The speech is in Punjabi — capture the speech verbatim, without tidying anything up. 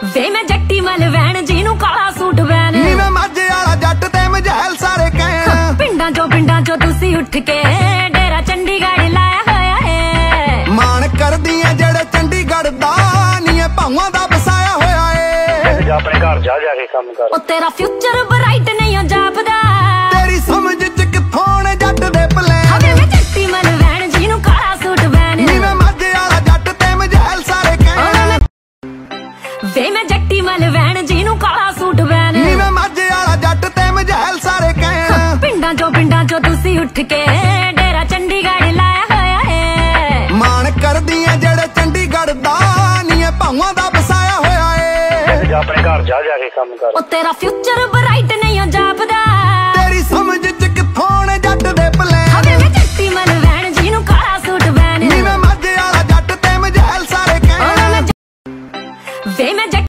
ਵੇ ਮੈਂ ਜੱਟੀ ਮਲ ਵੈਣ ਜਿਹਨੂੰ ਕਾਲਾ ਸੂਟ ਵੈਣ ਨੀ ਮੈਂ ਮਾਝੇ ਵਾਲਾ ਜੱਟ ਤੇ ਮਝੈਲ ਸਾਰੇ ਕਹਿਣ ਪਿੰਡਾਂ ਚੋਂ ਪਿੰਡਾਂ ਚੋਂ ਤੁਸੀਂ ਉੱਠ ਕੇ ਡੇਰਾ ਚੰਡੀਗੜ੍ਹ ਲਾਇਆ ਹੋਇਆ ਏ ਮਾਣ ਕਰਦੀ ਐ ਜਿਹੜੇ ਚੰਡੀਗੜ੍ਹ ਦਾ ਨੀ ਐ ਭਾਵਾਂ ਦਾ ਵਸਾਇਆ ਹੋਇਆ ਏ ਜਾ ਆਪਣੇ ਘਰ ਜਾ ਜਾ ਕੇ ਕੰਮ ਕਰ ਉਹ ਤੇਰਾ ਫਿਊਚਰ ਬ੍ਰਾਈਟ ਨਹੀਂ ਹੋ ਜਾਪਦਾ ਤੇਰੀ ਸਮਝ ਚ ਕਿੱਥੋਂ ਨੇ ਜੱਟ ਦੇ ਪਲੇ ਵੇ ਮੈਂ ਜੱਟੀ ਮਲ ਵੈਣ ਜਿਹਨੂੰ ਕਾਲਾ ਸੂਟ ਵੈਣ ਨੀ ਮੈਂ ਮਾਝੇ ਵਾਲਾ ਜੱਟ ਤੇ ਮਝੈਲ ਸਾਰੇ ਕਹਿਣ ਵੇ ਮੈਂ ਜੱਟੀ ਮਲ ਵੈਣ ਜਿਹਨੂੰ ਕਾਲਾ ਸੂਟ ਵੈਣ ਨੀ ਮੈਂ ਮਾਝੇ ਵਾਲਾ ਜੱਟ ਤੇ ਮਝੈਲ ਸਾਰੇ ਕਹਿਣ ਪਿੰਡਾਂ ਚੋਂ ਪਿੰਡਾਂ ਚੋਂ ਤੁਸੀਂ ਉੱਠ ਕੇ ਡੇਰਾ ਚੰਡੀਗੜ੍ਹ ਲਾਇਆ ਹੋਇਆ ਏ ਮਾਣ ਕਰਦੀ ਐ ਜਿਹੜੇ ਚੰਡੀਗੜ੍ਹ ਦਾ ਨੀ ਐ ਭਾਵਾਂ ਦਾ ਵਸਾਇਆ ਹੋਇਆ ਏ ਜਾ ਆਪਣੇ ਘਰ ਜਾ ਜਾ ਕੇ ਕੰਮ ਕਰ ਉਹ ਤੇਰਾ ਫਿਊਚਰ ਬ੍ਰਾਈਟ ਨਹੀਂ ਹੋ ਜਾਪਦਾ ਤੇਰੀ ਸਮਝ ਚ ਕਿੱਥੋਂ ਨੇ ਜੱਟ ਦੇ ਪਲੇ ਵੇ ਮੈਂ ਜੱਟੀ ਮਲ ਵੈਣ ਜਿਹਨੂੰ ਕਾਲਾ ਸੂਟ ਵੈਣ ਨੀ ਮੈਂ ਮਾਝੇ ਵਾਲਾ ਜੱਟ ਤੇ ਮਝੈਲ ਸਾਰੇ ਕਹਿਣ ਵੇ ਮੈਂ